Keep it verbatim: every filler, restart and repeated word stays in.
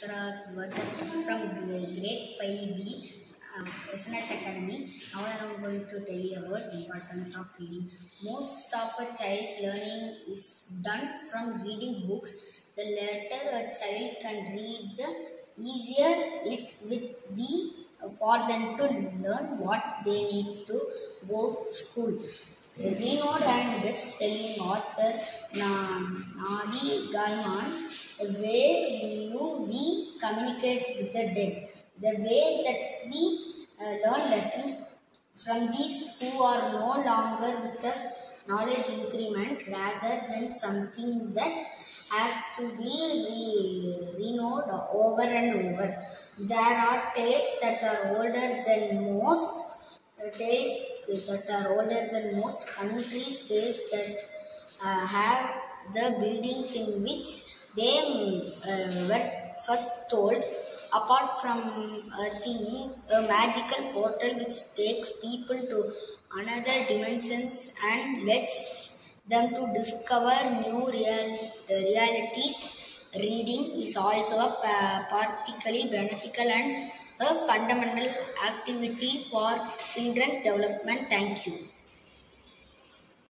Vardhan from grade five B uh, Business Academy. Now I am going to tell you about the importance of reading. Most of a child's learning is done from reading books. The later a child can read, the easier it will be for them to learn what they need to go to school. Renowned and best-selling author Nadi Gaiman, the way you, we communicate with the dead, the way that we uh, learn lessons from these who are no longer with us, knowledge increment rather than something that has to be re renewed over and over. There are tales that are older than most uh, tales that are older than most countries, tales that uh, have the buildings in which they uh, were first told. Apart from a thing, a magical portal which takes people to another dimensions and lets them to discover new real, realities. Reading is also a particularly beneficial and a fundamental activity for children's development. Thank you.